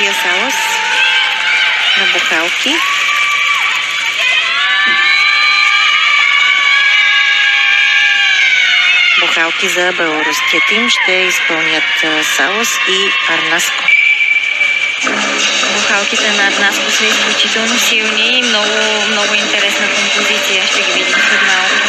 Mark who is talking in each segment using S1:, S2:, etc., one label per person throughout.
S1: София Салос на бухалки. Бухалки за белоруския тим ще изпълнят Салос и Арнаско. Бухалките на Арнаско са изключително силни и много интересна композиция. Ще ги видим след малко.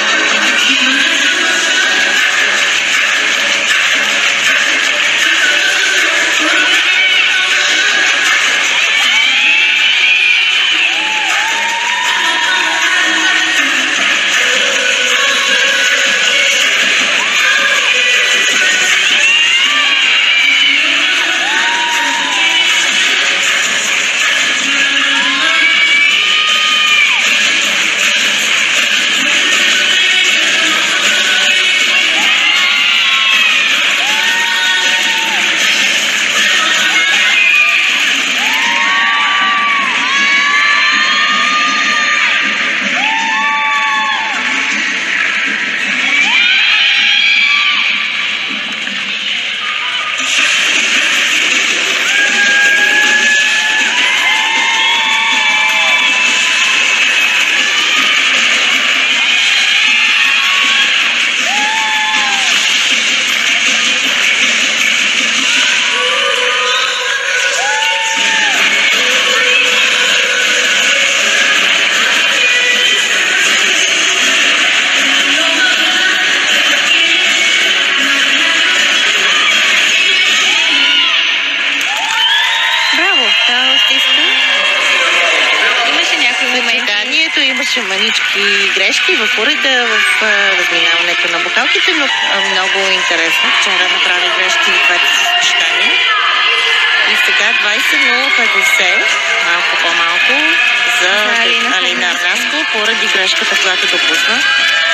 S1: Имаше манички грешки в уреда, в разминаването на бухалките, но много интересно. Вчера направи грешки и двете съчетания. И сега 20:50, малко по-малко за Алина Арнаско, поради грешката, която допусна.